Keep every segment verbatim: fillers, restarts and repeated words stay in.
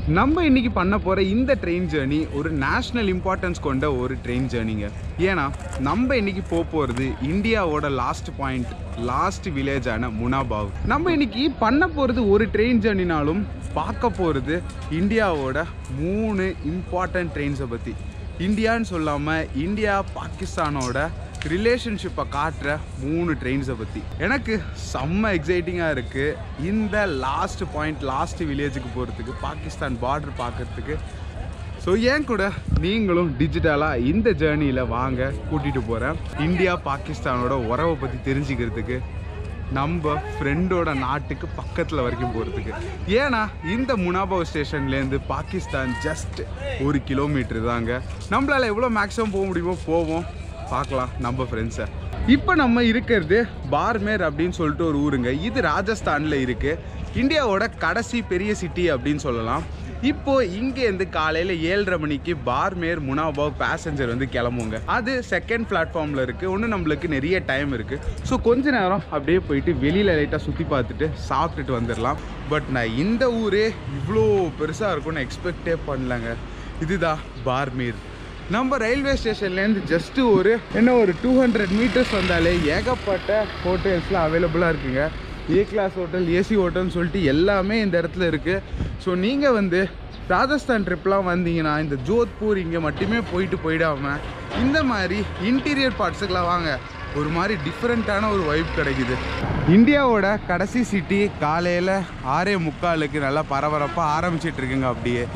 நம்ம இன்னைக்கு பண்ண போகிற இந்த ட்ரெயின் ஜேர்னி ஒரு நேஷ்னல் இம்பார்ட்டன்ஸ் கொண்ட ஒரு ட்ரெயின் ஜேர்னிங்க. ஏன்னா நம்ம இன்னைக்கு போக போகிறது இந்தியாவோட லாஸ்ட் பாயிண்ட், லாஸ்ட் வில்லேஜான முனாபாவ். நம்ம இன்னைக்கு பண்ண போகிறது ஒரு ட்ரெயின் ஜேர்னினாலும் பார்க்க போகிறது இந்தியாவோட மூணு இம்பார்ட்டன்ட் ட்ரெயின்ஸை பற்றி. இந்தியான்னு சொல்லாமல் இந்தியா பாகிஸ்தானோட ரிலேஷன்ஷிப்பை காட்டுற மூணு ட்ரெயின்ஸை பற்றி எனக்கு செம்ம எக்ஸைட்டிங்காக இருக்குது. இந்த லாஸ்ட் பாயிண்ட், லாஸ்ட் வில்லேஜுக்கு போகிறதுக்கு, பாகிஸ்தான் பார்டர் பார்க்குறதுக்கு. ஸோ ஏன் கூட நீங்களும் டிஜிட்டலாக இந்த ஜேர்னியில் வாங்க, கூட்டிகிட்டு போகிறேன் இந்தியா பாகிஸ்தானோட உறவை பற்றி தெரிஞ்சுக்கிறதுக்கு, நம்ம ஃப்ரெண்டோட நாட்டுக்கு பக்கத்தில் வரைக்கும் போகிறதுக்கு. ஏன்னா இந்த முனாபாவ் ஸ்டேஷன்லேருந்து பாகிஸ்தான் ஜஸ்ட் ஒரு கிலோமீட்டர் தாங்க. நம்மளால் எவ்வளோ மேக்ஸிமம் போக முடியுமோ போவோம், பார்க்கலாம் நம்ம ஃப்ரெண்ட்ஸை. இப்போ நம்ம இருக்கிறது பார்மேர் அப்படின்னு சொல்லிட்டு ஒரு ஊருங்க. இது ராஜஸ்தானில் இருக்குது. இந்தியாவோட கடைசி பெரிய சிட்டி அப்படின்னு சொல்லலாம். இப்போது இங்கேருந்து காலையில் ஏழரை மணிக்கு பார்மேர் முனாபாவ் பேசஞ்சர் வந்து கிளம்புங்க. அது செகண்ட் பிளாட்ஃபார்மில் இருக்குது. ஒன்று நம்மளுக்கு நிறைய டைம் இருக்குது. ஸோ கொஞ்ச நேரம் அப்படியே போயிட்டு வெளியில் லைட்டாக சுற்றி பார்த்துட்டு சாப்பிட்டுட்டு வந்துடலாம். பட் நான் இந்த ஊரே இவ்வளோ பெருசாக இருக்கும்னு எக்ஸ்பெக்டே பண்ணலங்க. இதுதான் பார்மேர். நம்ம ரயில்வே ஸ்டேஷன்லேருந்து ஜஸ்ட்டு ஒரு என்ன ஒரு டூ ஹண்ட்ரட் மீட்டர்ஸ் வந்தாலே ஏகப்பட்ட ஹோட்டல்ஸ்லாம் அவைலபிளாக இருக்குங்க. ஏ கிளாஸ் ஹோட்டல், ஏசி ஹோட்டல்னு சொல்லிட்டு எல்லாமே இந்த இடத்துல இருக்குது. ஸோ நீங்கள் வந்து ராஜஸ்தான் ட்ரிப்லாம் வந்தீங்கன்னா இந்த ஜோத்பூர் இங்கே மட்டுமே போயிட்டு போயிடாமல் இந்த மாதிரி இன்டீரியர் பார்ட்ஸுக்கெலாம் வாங்க. ஒரு மாதிரி டிஃப்ரெண்ட்டான ஒரு வைப் கிடைக்குது. இந்தியாவோட கடைசி சிட்டி காலையில் ஆறே முக்காலுக்கு நல்லா பரபரப்பாக ஆரம்பிச்சிட்டு இருக்குங்க. அப்படியே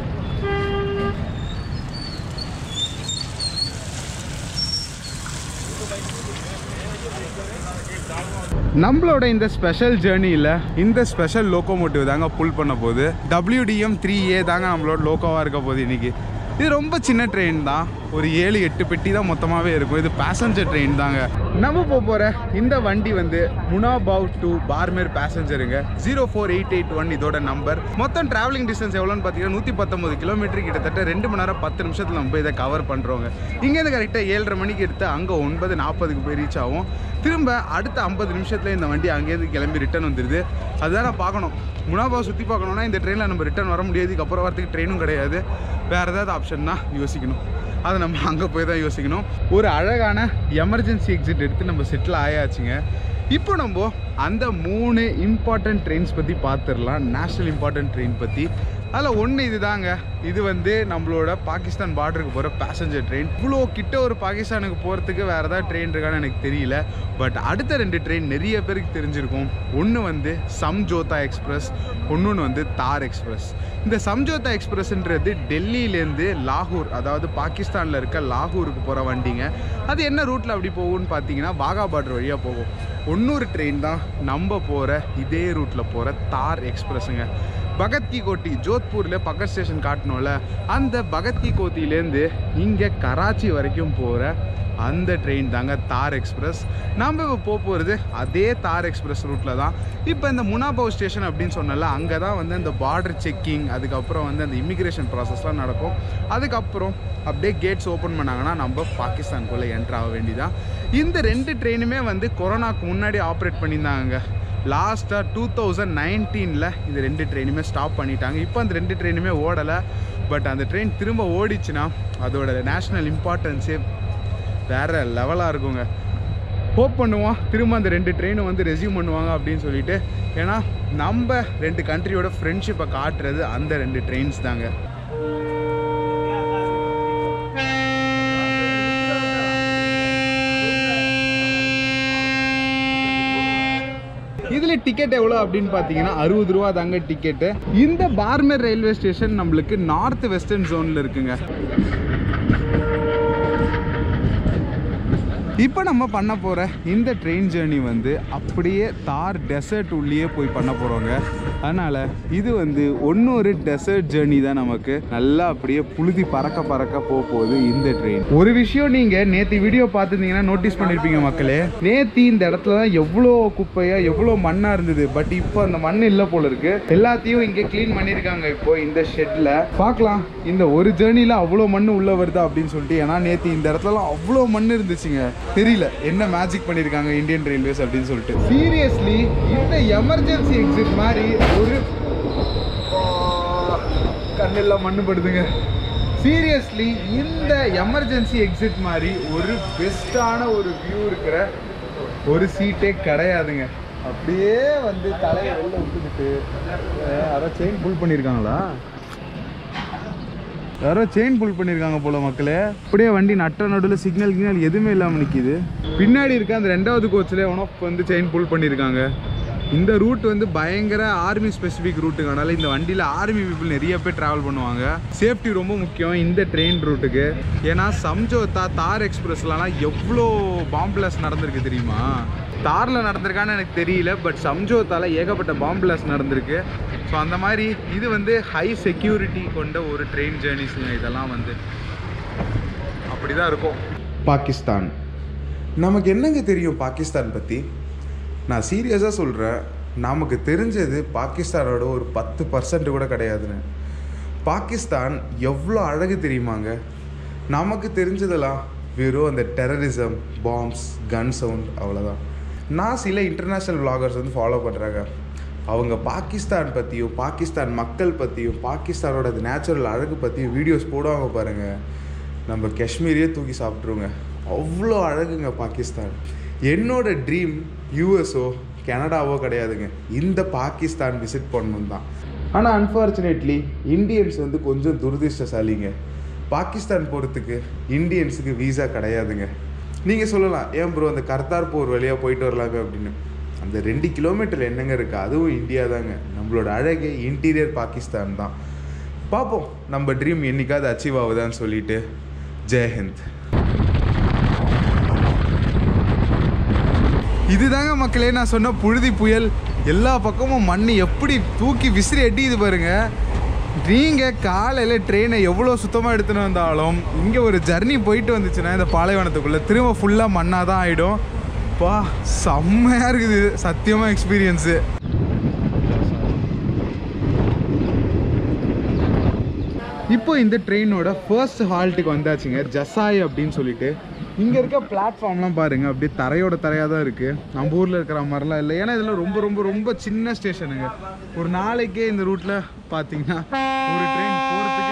நம்மளோட இந்த ஸ்பெஷல் ஜேர்னியில் இந்த ஸ்பெஷல் லோக்கோமோட்டிவ் தாங்க புல் பண்ண போகுது. W D M three A தாங்க நம்மளோட லோக்கோவாக இருக்க போகுது இன்றைக்கி. இது ரொம்ப சின்ன ட்ரெயின் தான், ஒரு ஏழு எட்டு பெட்டி தான் மொத்தமாகவே இருக்கும். இது பேசஞ்சர் ட்ரெயின் தாங்க. நம்ம போக போகிற இந்த வண்டி வந்து முனாபாவ் டு பார்மேர் பேசஞ்சருங்க. Zero four eight eight one இதோட நம்பர். மொத்தம் ட்ராவலிங் டிஸ்டன்ஸ் எவ்வளோன்னு பார்த்தீங்கன்னா நூற்றி பத்தொம்பது கிலோமீட்டர், கிட்டத்தட்ட ரெண்டு மணி நேரம் பத்து நிமிஷத்தில் நம்ம இதை கவர் பண்ணுறோங்க. இங்கேருந்து கரெக்டாக ஏழரை மணிக்கு எடுத்து அங்கே ஒன்பது நாற்பதுக்கு போய் ரீச் ஆகும். திரும்ப அடுத்த ஐம்பது நிமிஷத்தில் இந்த வண்டி அங்கேருந்து கிளம்பி ரிட்டன் வந்துடுது. அதுதான் நான் பார்க்கணும். முனாபாவ் சுற்றி பார்க்கணுன்னா இந்த ட்ரெயினில் நம்ம ரிட்டன் வர முடியாது. இதுக்கப்புறம் வரத்துக்கு ட்ரெயினும் கிடையாது. வேறு ஏதாவது ஆப்ஷன் தான் யோசிக்கணும். அதை நம்ம அங்கே போய் தான் யோசிக்கணும். ஒரு அழகான எமர்ஜென்சி எக்ஸிட் எடுத்து நம்ம செட்டில் ஆயாச்சுங்க. இப்போ நம்ம அந்த மூணு இம்பார்ட்டன்ட் ட்ரெயின்ஸ் பற்றி பார்த்துடலாம். நேஷ்னல் இம்பார்ட்டன்ட் ட்ரெயின் பற்றி. அதில் ஒன்று இது தாங்க. இது வந்து நம்மளோட பாகிஸ்தான் பார்டருக்கு போகிற பேசஞ்சர் ட்ரெயின். இவ்வளோ கிட்ட ஒரு பாகிஸ்தானுக்கு போகிறதுக்கு வேறு ஏதாவது ட்ரெயின் இருக்கான்னு எனக்கு தெரியல. பட் அடுத்த ரெண்டு ட்ரெயின் நிறைய பேருக்கு தெரிஞ்சிருக்கும். ஒன்று வந்து சம்ஜோதா எக்ஸ்பிரஸ், ஒன்று வந்து தார் எக்ஸ்பிரஸ். இந்த சம்ஜோதா எக்ஸ்பிரஸ்ன்றது டெல்லியிலேருந்து லாகூர், அதாவது பாகிஸ்தானில் இருக்க லாகூருக்கு போகிற வண்டிங்க. அது என்ன ரூட்டில் அப்படி போகும்னு பார்த்தீங்கன்னா வாகா பார்டர் வழியாக போகும். ஒன்னொரு ட்ரெயின் தான் நம்ம போகிற இதே ரூட்டில் போகிற தார் எக்ஸ்பிரஸுங்க. பகத் கி கோட்டி, ஜோத்பூரில் பக்கத் ஸ்டேஷன் காட்டணும்ல, அந்த பகத் கி கோத்திலேருந்து இங்கே கராச்சி வரைக்கும் போகிற அந்த ட்ரெயின் தாங்க தார் எக்ஸ்பிரஸ். நம்ம இப்போ போக போகிறது அதே தார் எக்ஸ்பிரஸ் ரூட்டில் தான். இப்போ இந்த முனாபாவ் ஸ்டேஷன் அப்படின்னு சொன்னால அங்கே தான் வந்து அந்த பார்டர் செக்கிங், அதுக்கப்புறம் வந்து அந்த இமிக்ரேஷன் ப்ராசஸ்லாம் நடக்கும். அதுக்கப்புறம் அப்படியே கேட்ஸ் ஓப்பன் பண்ணாங்கன்னா நம்ம பாகிஸ்தானுக்குள்ளே என்ட்ரு ஆக வேண்டியதான். இந்த ரெண்டு ட்ரெயினுமே வந்து கொரோனாக்கு முன்னாடி ஆப்ரேட் பண்ணியிருந்தாங்க. லாஸ்ட்டாக டூ தௌசண்ட் நைன்டீனில் இந்த ரெண்டு ட்ரெயினுமே ஸ்டாப் பண்ணிட்டாங்க. இப்போ அந்த ரெண்டு ட்ரெயினுமே ஓடலை. பட் அந்த ட்ரெயின் திரும்ப ஓடிச்சுன்னா அதோட நேஷ்னல் இம்பார்ட்டன்ஸே வேறு லெவலாக இருக்குங்க. ஹோப் பண்ணுவோம் திரும்ப அந்த ரெண்டு ட்ரெயினும் வந்து ரெஸ்யூம் பண்ணுவாங்க அப்படின்னு சொல்லிட்டு. ஏன்னா நம்ம ரெண்டு கண்ட்ரியோட ஃப்ரெண்ட்ஷிப்பை காட்டுறது அந்த ரெண்டு ட்ரெயின்ஸ் தாங்க. இதில் டிக்கெட் எவ்வளோ அப்படின்னு பார்த்தீங்கன்னா அறுபது ரூபா தாங்க டிக்கெட்டு. இந்த பார்மேர் ரயில்வே ஸ்டேஷன் நம்மளுக்கு நார்த் வெஸ்டர்ன் ஜோனில் இருக்குங்க. இப்போ நம்ம பண்ண போகிற இந்த ட்ரெயின் ஜேர்னி வந்து அப்படியே தார் டெசர்ட் உள்ளே போய் பண்ண போகிறோங்க. அதனால் இது வந்து ஒன்னொரு டெசர்ட் ஜேர்னி தான். நமக்கு நல்லா அப்படியே புழுதி பறக்க பறக்க போக போகுது இந்த ட்ரெயின். ஒரு விஷயம் நீங்கள் நேற்று வீடியோ பார்த்துருந்தீங்கன்னா நோட்டீஸ் பண்ணியிருப்பீங்க மக்களே. நேற்று இந்த இடத்துல தான் எவ்வளோ குப்பையாக எவ்வளோ மண்ணாக இருந்தது. பட் இப்போ அந்த மண் இல்லை போல இருக்கு. எல்லாத்தையும் இங்கே க்ளீன் பண்ணியிருக்காங்க. இப்போ இந்த ஷெட்டில் பார்க்கலாம் இந்த ஒரு ஜேர்னியில் அவ்வளோ மண் உள்ளே வருதா அப்படின்னு சொல்லிட்டு. ஏன்னா நேற்று இந்த இடத்துலலாம் அவ்வளோ மண் இருந்துச்சுங்க. தெரியல என்ன மேஜிக் பண்ணியிருக்காங்க இந்தியன் ரயில்வேஸ் அப்படின்னு சொல்லிட்டு. சீரியஸ்லி இந்த எமர்ஜென்சி எக்ஸிட் மாதிரி ஒரு கண்ணெல்லாம் மண்ணு படுதுங்க. சீரியஸ்லி இந்த எமர்ஜென்சி எக்ஸிட் மாதிரி ஒரு பெஸ்ட்டான ஒரு வியூ இருக்கிற ஒரு சீட்டே கிடையாதுங்க. அப்படியே வந்து தலையை வெளில விட்டுக்கிட்டு யாரோ செயின் புல் பண்ணியிருக்காங்களா? யாரோ செயின் புல் பண்ணியிருக்காங்க போல மக்களே. அப்படியே வண்டி நட்ட நடுவில் சிக்னல் கிக்னல் எதுவுமே இல்லாமல் நிற்கிது. பின்னாடி இருக்க அந்த ரெண்டாவது கோச்சில் ஒன் ஆஃப் வந்து செயின் புல் பண்ணியிருக்காங்க. இந்த ரூட் வந்து பயங்கர ஆர்மி ஸ்பெசிஃபிக் ரூட்டுங்கனால இந்த வண்டியில் ஆர்மி பீப்புள் நிறைய பேர் ட்ராவல் பண்ணுவாங்க. சேஃப்டி ரொம்ப முக்கியம் இந்த ட்ரெயின் ரூட்டுக்கு. ஏன்னா சம்ஜோதா தார் எக்ஸ்பிரஸ்லாம் எவ்வளோ பாம் பிளாஸ்ட் நடந்திருக்கு தெரியுமா? தாரில் நடந்திருக்கான்னு எனக்கு தெரியல, பட் சம்ஜோதாவில் ஏகப்பட்ட பாம் பிளாஸ்ட் நடந்திருக்கு. ஸோ அந்த மாதிரி இது வந்து ஹை செக்யூரிட்டி கொண்ட ஒரு ட்ரெயின் ஜேர்னிஸுங்க. இதெல்லாம் வந்து அப்படி தான் இருக்கும். பாகிஸ்தான் நமக்கு என்னங்க தெரியும் பாகிஸ்தான் பற்றி? நான் சீரியஸாக சொல்கிறேன், நமக்கு தெரிஞ்சது பாகிஸ்தானோட ஒரு பத்து பர்சன்ட் கூட கிடையாதுன்னு. பாகிஸ்தான் எவ்வளோ அழகு தெரியுமாங்க? நமக்கு தெரிஞ்சதெல்லாம் வெறும் அந்த டெரரிசம், பாம்ஸ், கன் சவுண்ட், அவ்வளோதான். நான் சில இன்டர்நேஷ்னல் விளாகர்ஸ் வந்து ஃபாலோ பண்ணுறாங்க. அவங்க பாகிஸ்தான் பற்றியும் பாகிஸ்தான் மக்கள் பற்றியும் பாகிஸ்தானோட அது நேச்சுரல் அழகு பற்றியும் வீடியோஸ் போடுவாங்க பாருங்கள். நம்ம காஷ்மீரியே தூக்கி சாப்பிட்ருவோங்க. அவ்வளோ அழகுங்க பாகிஸ்தான். என்னோட ட்ரீம் யூஎஸோ கனடாவோ கிடையாதுங்க, இந்த பாகிஸ்தான் விசிட் பண்ணணும் தான். ஆனால் அன்ஃபார்ச்சுனேட்லி இந்தியன்ஸ் வந்து கொஞ்சம் துரதிர்ஷ்டசாலிங்க. பாகிஸ்தான் போகிறதுக்கு இந்தியன்ஸுக்கு வீசா கிடையாதுங்க. நீங்கள் சொல்லலாம், ஏன் ப்ரோ அந்த கர்தார் போர் வழியாக போயிட்டு வரலாங்க அப்படின்னு. அந்த ரெண்டு கிலோமீட்டர் என்னங்க இருக்குது, அதுவும் இந்தியா தாங்க. நம்மளோட அழகே இன்டீரியர் பாகிஸ்தான் தான். பார்ப்போம் நம்ம ட்ரீம் என்னைக்காவது அச்சீவ் ஆகுதான்னு சொல்லிட்டு. ஜெய்ஹிந்த். இதுதாங்க மக்களே நான் சொன்ன புழுதி புயல். எல்லா பக்கமும் மண் எப்படி தூக்கி விசிறி எட்டிது பாருங்க. நீங்கள் காலையில் ட்ரெயினை எவ்வளோ சுத்தமாக எடுத்துன்னு வந்தாலும் இங்கே ஒரு ஜர்னி போயிட்டு வந்துச்சுன்னா இந்த பாலைவனத்துக்குள்ளே திரும்ப ஃபுல்லாக மண்ணாக தான் ஆகிடும். பா செம்மையாக இருக்குது சத்தியமாக எக்ஸ்பீரியன்ஸு. இப்போ இந்த ட்ரெயினோட ஃபர்ஸ்ட் ஹால்ட்டுக்கு வந்தாச்சுங்க, ஜசாய் அப்படின்னு சொல்லிட்டு. இங்கே இருக்க பிளாட்ஃபார்ம்லாம் பாருங்கள், அப்படியே தரையோட தரையாக தான் இருக்குது. நம்ம ஊரில் இருக்கிற மாதிரிலாம் இல்லை. ஏன்னா இதெல்லாம் ரொம்ப ரொம்ப ரொம்ப சின்ன ஸ்டேஷனுங்க. ஒரு நாளைக்கே இந்த ரூட்டில் பார்த்தீங்கன்னா ஒரு ட்ரெயின் போகிறதுக்கு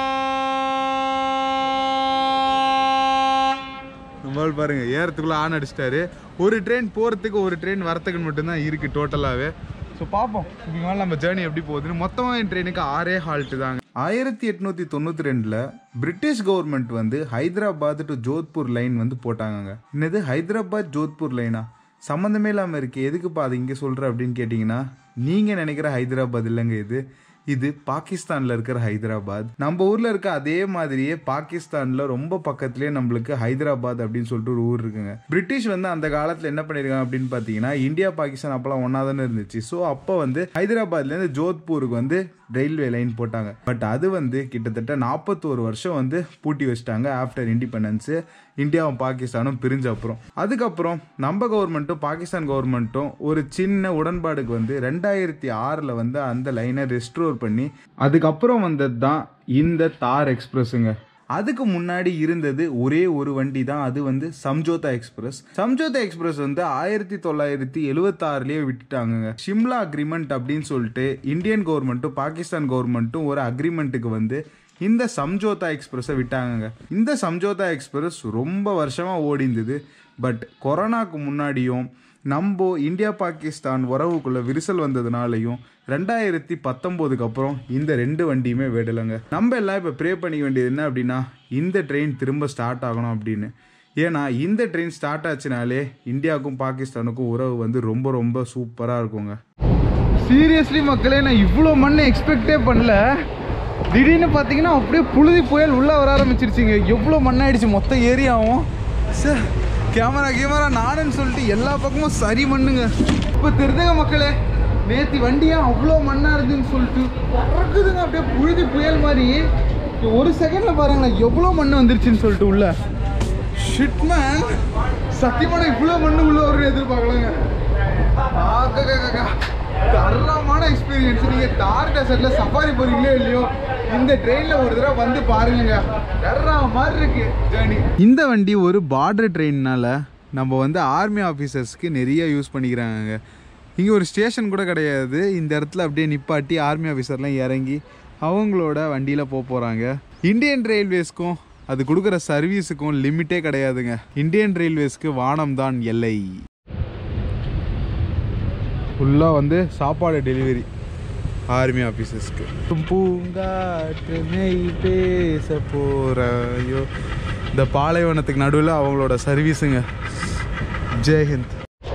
நம்மளால் பாருங்கள் ஏறத்துக்குள்ளே ஆன் அடிச்சிட்டாரு. ஒரு ட்ரெயின் போகிறதுக்கு ஒரு ட்ரெயின் வரத்துக்குன்னு மட்டும்தான் இருக்குது டோட்டலாகவே. ஸோ பார்ப்போம் இதுக்கு மேலே நம்ம ஜேர்னி எப்படி போகுதுன்னு. மொத்தமாக என் ட்ரெயினுக்கு ஆறே ஹால்ட்டு தாங்க. ஆயிரத்தி எட்நூற்றி தொண்ணூற்றி ரெண்டில் பிரிட்டிஷ் கவர்மெண்ட் வந்து ஹைதராபாத் டு ஜோத்பூர் லைன் வந்து போட்டாங்க. என்னது ஹைதராபாத் ஜோத்பூர் லைனா? சம்மந்தமே இல்லாமல் இருக்குது. எதுக்குப்பா அது இங்கே சொல்கிற அப்படின்னு கேட்டிங்கன்னா, நீங்கள் நினைக்கிற ஹைதராபாத் இல்லைங்க இது. இது பாகிஸ்தானில் இருக்கிற ஹைதராபாத். நம்ம ஊரில் இருக்க அதே மாதிரியே பாகிஸ்தானில் ரொம்ப பக்கத்துலேயே நம்மளுக்கு ஹைதராபாத் அப்படின்னு சொல்லிட்டு ஒரு ஊர் இருக்குங்க. பிரிட்டிஷ் வந்து அந்த காலத்தில் என்ன பண்ணியிருக்காங்க அப்படின்னு பார்த்தீங்கன்னா, இந்தியா பாகிஸ்தான் அப்போலாம் ஒன்றா தானே இருந்துச்சு. ஸோ அப்போ வந்து ஹைதராபாத்லேருந்து ஜோத்பூருக்கு வந்து ரயில்வே லைன் போட்டாங்க. பட் அது வந்து கிட்டத்தட்ட நாற்பத்தோரு வருஷம் வந்து பூட்டி வச்சுட்டாங்க ஆஃப்டர் இண்டிபெண்டன்ஸு. இந்தியாவும் பாகிஸ்தானும் பிரிஞ்ச அப்புறம் அதுக்கப்புறம் நம்ம கவர்மெண்ட்டும் பாகிஸ்தான் கவர்மெண்ட்டும் ஒரு சின்ன உடன்பாடுக்கு வந்து ரெண்டாயிரத்தி ஆறில் வந்து அந்த லைனை ரெஸ்டோர் பண்ணி அதுக்கப்புறம் வந்தது தான் இந்த தார் எக்ஸ்பிரஸுங்க. அதுக்கு முன்னாடி இருந்தது ஒரே ஒரு வண்டி தான், அது வந்து சம்ஜோதா எக்ஸ்பிரஸ். சம்ஜோதா எக்ஸ்பிரஸ் வந்து ஆயிரத்தி தொள்ளாயிரத்தி எழுவத்தி ஆறுலயே விட்டுட்டாங்க. ஷிம்லா அக்ரிமெண்ட் அப்படின்னு சொல்லிட்டு இந்தியன் கவர்மெண்ட்டும் பாகிஸ்தான் கவர்மெண்ட்டும் ஒரு அக்ரிமெண்ட்டுக்கு வந்து இந்த சம்ஜோதா எக்ஸ்பிரஸை விட்டாங்க. இந்த சம்ஜோதா எக்ஸ்பிரஸ் ரொம்ப வருஷமாக ஓடிந்தது. பட் கொரோனாக்கு முன்னாடியும் நம்ம இந்தியா பாகிஸ்தான் உறவுக்குள்ள விரிசல் வந்ததுனாலையும் ரெண்டாயிரத்தி பத்தொம்போதுக்கு அப்புறம் இந்த ரெண்டு வண்டியுமே விடலைங்க. நம்ம எல்லாம் இப்போ ப்ரே பண்ணிக்க வேண்டியது என்ன அப்படின்னா, இந்த ட்ரெயின் திரும்ப ஸ்டார்ட் ஆகணும் அப்படின்னு. ஏன்னா இந்த ட்ரெயின் ஸ்டார்ட் ஆச்சுனாலே இந்தியாவுக்கும் பாகிஸ்தானுக்கும் உறவு வந்து ரொம்ப ரொம்ப சூப்பராக இருக்குங்க. சீரியஸ்லி மக்களே, நான் இவ்வளோ மண்ணை எக்ஸ்பெக்டே பண்ணல. திடீர்னு பார்த்தீங்கன்னா அப்படியே புழுதி புயல் உள்ளே வர ஆரம்பிச்சிருச்சிங்க. எவ்வளோ மண்ணாயிடுச்சு மொத்த ஏரியாவும். சார் கேமரா கேமரா நானுன்னு சொல்லிட்டு எல்லா பக்கமும் சரி மண்ணுங்க. இப்போ தெரிஞ்சுங்க மக்களே, நேற்று வண்டியா அவ்வளோ மண்ணாக இருந்துன்னு சொல்லிட்டு பறக்குதுங்க அப்படியே புழுதி புயல் மாதிரி. ஒரு செகண்டில் பாருங்களேன் எவ்வளோ மண் வந்துருச்சுன்னு சொல்லிட்டு உள்ள. ஷிட் மேன், சத்தியமான இவ்வளோ மண்ணு உள்ள வரும்னு எதிர்பார்க்கலாங்க. தரமான எக்ஸ்பீரியன்ஸ். நீங்கள் தார் டெசர்ட்ல சஃபாரி போறீங்களோ இல்லையோ, இந்த ட்ரெயினில் ஒரு தடவை வந்து பாருங்க, தர்ற மாதிரி இருக்கு ஜேர்னி. இந்த வண்டி ஒரு பார்டர் ட்ரெயின்னால நம்ம வந்து ஆர்மி ஆஃபீஸர்ஸ்க்கு நிறைய யூஸ் பண்ணிக்கிறாங்க. இங்கே ஒரு ஸ்டேஷன் கூட கிடையாது. இந்த இடத்துல அப்படியே நிப்பாட்டி ஆர்மி ஆஃபீஸர்லாம் இறங்கி அவங்களோட வண்டியில் போக போகிறாங்க. இந்தியன் ரயில்வேஸ்க்கும் அது கொடுக்குற சர்வீஸுக்கும் லிமிட்டே கிடையாதுங்க. இந்தியன் ரயில்வேஸ்க்கு வானம் தான் எல்லை. ஃபுல்லாக வந்து சாப்பாடு டெலிவரி ஆர்மி ஆஃபீஸர்ஸ்க்கு. பூங்காற்று நெய் பேச போகிறாயோ. இந்த பாலைவனத்துக்கு நடுவில் அவங்களோட சர்வீஸுங்க. ஜெய்ஹிந்த்.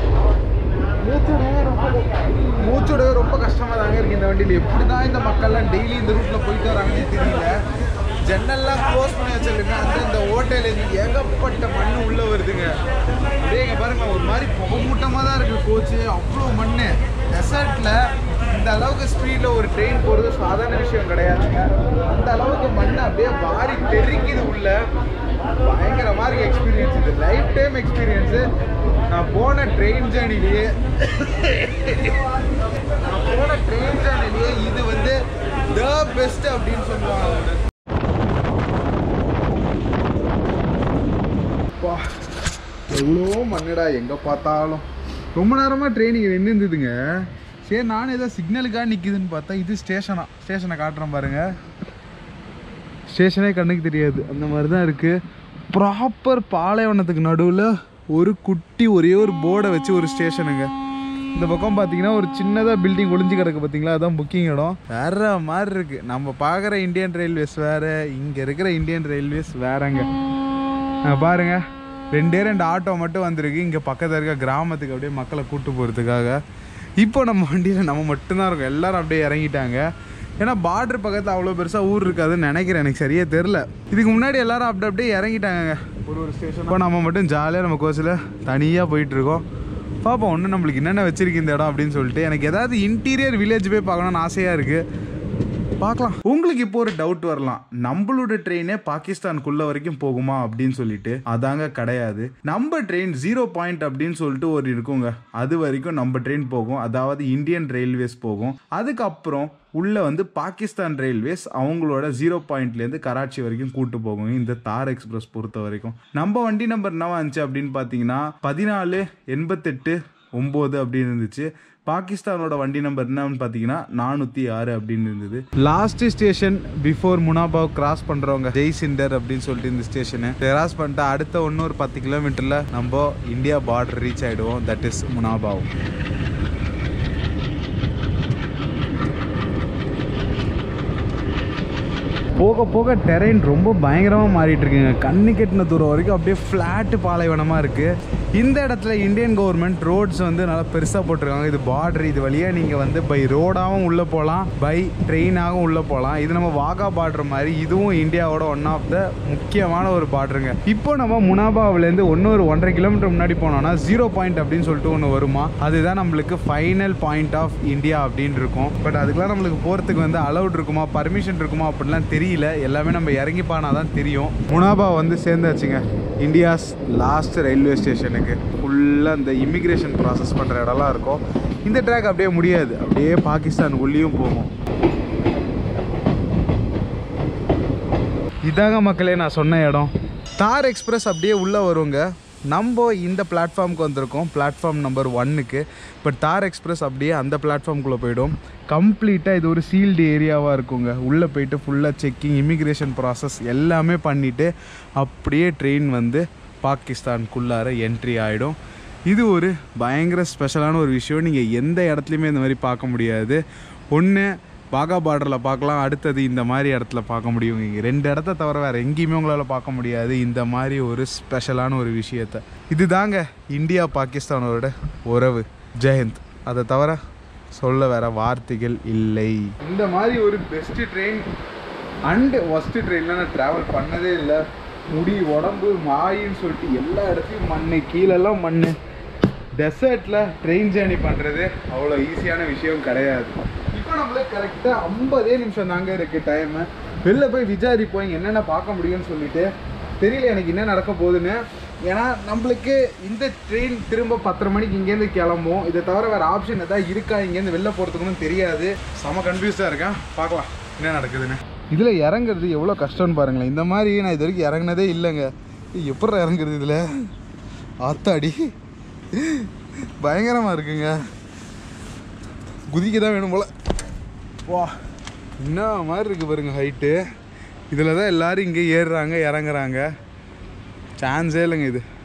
மூச்சுடவே ரொம்ப கஷ்டமாக தாங்க இருக்குது இந்த வண்டியில். எப்படி தான் இந்த மக்கள்லாம் டெய்லி இந்த ரூட்டில் போயிட்டு வராங்கன்னு தெரியல. ஜன்னல்லாம் க்ளோஸ் பண்ணி வச்சிருங்க. அந்த இந்த ஓட்டையிலேருந்து ஏகப்பட்ட மண் உள்ளே வருதுங்க. அப்படியே இங்கே பாருங்க, ஒரு மாதிரி புகை மூட்டமாக தான் இருக்குது கோச்சு. அவ்வளோ மண். டெசர்ட்டில் இந்த அளவுக்கு ஸ்பீடில் ஒரு ட்ரெயின் போகிறது சாதாரண விஷயம் கிடையாதுங்க. அந்த அளவுக்கு மண் அப்படியே வாரி தெரிக்குது உள்ள. பயங்கரமாக இருக்குது எக்ஸ்பீரியன்ஸ். இது லைஃப் டைம் எக்ஸ்பீரியன்ஸு. நான் போன ட்ரெயின் ஜேர்னிலேயே நான் போன ட்ரெயின் ஜேர்னிலேயே இது வந்து த பெஸ்ட் அப்படின்னு சொல்லுவாங்க. எவ்வளோ மண்ணுடா எங்கே பார்த்தாலும். ரொம்ப நேரமாக ட்ரெயினிங் நின்று இருந்ததுங்க. சரி நானும் ஏதோ சிக்னலுக்காக நிற்கிதுன்னு பார்த்தா இது ஸ்டேஷனா. ஸ்டேஷனை காட்டுறேன் பாருங்கள். ஸ்டேஷனே கண்ணுக்கு தெரியாது, அந்த மாதிரி தான் இருக்குது. ப்ராப்பர் பாலைவனத்துக்கு நடுவில் ஒரு குட்டி ஒரே ஒரு போர்டை வச்சு ஒரு ஸ்டேஷனுங்க. இந்த பக்கம் பார்த்தீங்கன்னா ஒரு சின்னதாக பில்டிங் ஒளிஞ்சு கிடக்கு பார்த்தீங்களா, அதுதான் புக்கிங் இடம். வேற மாதிரி இருக்குது. நம்ம பார்க்குற இந்தியன் ரயில்வேஸ் வேறு, இங்கே இருக்கிற இந்தியன் ரயில்வேஸ் வேறங்க. பாருங்கள், ரெண்டே ரெண்டு ஆட்டோ மட்டும் வந்திருக்கு இங்கே பக்கத்தில் இருக்க கிராமத்துக்கு அப்படியே மக்களை கூட்டு போகிறதுக்காக. இப்போ நம்ம வண்டியில் நம்ம மட்டும்தான் இருக்கோம். எல்லோரும் அப்படியே இறங்கிட்டாங்க. ஏன்னா பார்டர் பக்கத்தில் அவ்வளோ பெருசாக ஊர் இருக்காதுன்னு நினைக்கிறேன், எனக்கு சரியாக தெரில. இதுக்கு முன்னாடி எல்லோரும் அப்படி அப்படியே இறங்கிட்டாங்க ஒரு ஒரு ஸ்டேஷன். இப்போ நம்ம மட்டும் ஜாலியாக நம்ம கோச்சில் தனியாக போயிட்டுருக்கோம். பார்ப்போம் ஒன்று நம்மளுக்கு என்னென்ன வச்சுருக்கு இந்த இடம் அப்படின்னு சொல்லிட்டு. எனக்கு ஏதாவது இன்டீரியர் வில்லேஜ் போய் பார்க்கணுன்னு ஆசையாக இருக்குது. பார்க்கலாம். உங்களுக்கு இப்போ ஒரு டவுட் வரலாம், நம்மளோட ட்ரெயினே பாகிஸ்தானுக்குள்ள வரைக்கும் போகுமா அப்படின்னு சொல்லிட்டு. அதாங்க கிடையாது. நம்ம ட்ரெயின் ஜீரோ பாயிண்ட் அப்படின்னு சொல்லிட்டு ஒரு இருக்குங்க, அது வரைக்கும் நம்ம ட்ரெயின் போகும். அதாவது இந்தியன் ரயில்வேஸ் போகும். அதுக்கப்புறம் உள்ள வந்து பாகிஸ்தான் ரயில்வேஸ் அவங்களோட ஜீரோ பாயிண்ட்லேருந்து கராச்சி வரைக்கும் கூட்டு போகும். இந்த தார் எக்ஸ்பிரஸ் பொறுத்த வரைக்கும் நம்ம வண்டி நம்பர் என்னவா இருந்துச்சு அப்படின்னு பார்த்தீங்கன்னா பதினாலு எண்பத்தெட்டு ஒம்பது அப்படின்னு இருந்துச்சு. பாகிஸ்தானோட வண்டி நம்பர் என்னன்னு பார்த்தீங்கன்னா நானூற்றி ஆறு அப்படின்னு இருந்தது. Last station before Munabao cross பண்ணுறவங்க ஜெய்சிண்டர் அப்படின்னு சொல்லிட்டு இந்த ஸ்டேஷனு கிராஸ் பண்ணிட்டு அடுத்த ஒன்று பத்து கிலோமீட்டரில் நம்ம இந்தியா பார்டர் ரீச் ஆகிடுவோம். That is Munabao. போக போக டெரெயின் ரொம்ப பயங்கரமாக மாறிட்டு இருக்குங்க. கண்ணு கெட்டின தூரம் வரைக்கும் அப்படியே ஃப்ளாட்டு பாலைவனமாக இருக்குது. இந்த இடத்துல இந்தியன் கவர்மெண்ட் ரோட்ஸ் வந்து நல்லா பெருசாக போட்டிருக்காங்க. இது பார்டர், இது வழியாக நீங்கள் வந்து பை ரோடாகவும் உள்ளே போகலாம், பை ட்ரெயினாகவும் உள்ளே போகலாம். இது நம்ம வாகா பார்டர் மாதிரி. இதுவும் இந்தியாவோட ஒன் ஆஃப் த முக்கியமான ஒரு பார்டருங்க. இப்போ நம்ம முனாபாவிலேருந்து ஒன்று ஒரு ஒன்றரை கிலோமீட்டர் முன்னாடி போனோம்னா ஜீரோ பாயிண்ட் அப்படின்னு சொல்லிட்டு ஒன்று வருமா. அதுதான் நம்மளுக்கு ஃபைனல் பாயிண்ட் ஆஃப் இந்தியா அப்படின்னு இருக்கும். பட் அதுக்கெலாம் நம்மளுக்கு போகிறதுக்கு வந்து அலவுட் இருக்குமா, பர்மிஷன் இருக்குமா அப்படின்லாம் தெரியல. எல்லாமே நம்ம இறங்கி போனாதான் தெரியும். முனாபா வந்து சேர்ந்தாச்சுங்க. இந்தியாஸ் லாஸ்ட் ரயில்வே ஸ்டேஷனுக்கு ஃபுல்லாக இந்த இமிக்ரேஷன் ப்ராசஸ் பண்ணுற இடம்லாம் இருக்கும். இந்த ட்ராக் அப்படியே முடியாது, அப்படியே பாகிஸ்தான் உள்ளேயும் போகும். இதாங்க மக்களே நான் சொன்ன இடம். தார் எக்ஸ்பிரஸ் அப்படியே உள்ளே வருங்க. நம்ம இந்த பிளாட்ஃபார்முக்கு வந்திருக்கோம், பிளாட்ஃபார்ம் நம்பர் ஒன்னுக்கு. பட் தார் எக்ஸ்பிரஸ் அப்படியே அந்த பிளாட்ஃபார்முக்குள்ளே போய்டும். கம்ப்ளீட்டாக இது ஒரு சீல்டு ஏரியாவாக இருக்குங்க. உள்ளே போய்ட்டு ஃபுல்லாக செக்கிங், இமிக்ரேஷன் ப்ராசஸ் எல்லாமே பண்ணிவிட்டு அப்படியே ட்ரெயின் வந்து பாகிஸ்தானுக்குள்ளார என்ட்ரி ஆகிடும். இது ஒரு பயங்கர ஸ்பெஷலான ஒரு விஷயம். நீங்கள் எந்த இடத்துலையுமே இந்த மாதிரி பார்க்க முடியாது. ஒன்று வாகா பார்டரில் பார்க்கலாம், அடுத்தது இந்த மாதிரி இடத்துல பார்க்க முடியும். இங்கே ரெண்டு இடத்த தவிர வேறு எங்கேயுமே உங்களால் பார்க்க முடியாது இந்த மாதிரி ஒரு ஸ்பெஷலான ஒரு விஷயத்தை. இது தாங்க இந்தியா பாகிஸ்தானோட உறவு. ஜெயந்த். அதை தவிர சொல்ல வேற வார்த்தைகள் இல்லை. இந்த மாதிரி ஒரு பெஸ்ட்டு ட்ரெயின் அண்டு ஒஸ்ட்டு ட்ரெயினில் நான் ட்ராவல் பண்ணதே இல்லை. முடி உடம்பு மாயின்னு சொல்லிட்டு எல்லா இடத்துலையும் மண், கீழெல்லாம் மண். டெசர்ட்டில் ட்ரெயின் ஜேர்னி பண்ணுறது அவ்வளோ ஈஸியான விஷயம் கிடையாது. இப்போ நம்மளுக்கு கரெக்டாக ஐம்பதே நிமிஷம் தாங்க இருக்குது டைமு. வெளில போய் விசாரிப்போம் என்னென்ன பார்க்க முடியும்னு சொல்லிட்டு. தெரியல எனக்கு என்ன நடக்க போகுதுன்னு. ஏன்னா நம்மளுக்கு இந்த ட்ரெயின் திரும்ப பத்தரை மணிக்கு இங்கேருந்து கிளம்பும். இதை தவிர வேறு ஆப்ஷன் எதாவது இருக்கா இங்கேருந்து வெளில போகிறதுக்குன்னு தெரியாது. செம கன்ஃபியூஸாக இருக்கேன். பார்க்கலாம் என்ன நடக்குதுன்னு. இதில் இறங்குறது எவ்வளோ கஷ்டம்னு பாருங்களேன். இந்த மாதிரி நான் இது வரைக்கும் இறங்கினதே இல்லைங்க. எப்படி இறங்குறது இதில்? ஆத்தாடி பயங்கரமாக இருக்குங்க. குதிக்க தான் வேணும் போல். வா என்ன மாதிரி இருக்குது பாருங்க ஹைட்டு. இதில் தான் எல்லோரும் இங்கே ஏறுறாங்க இறங்குறாங்க. சான்ஸே இல்லைங்க இது.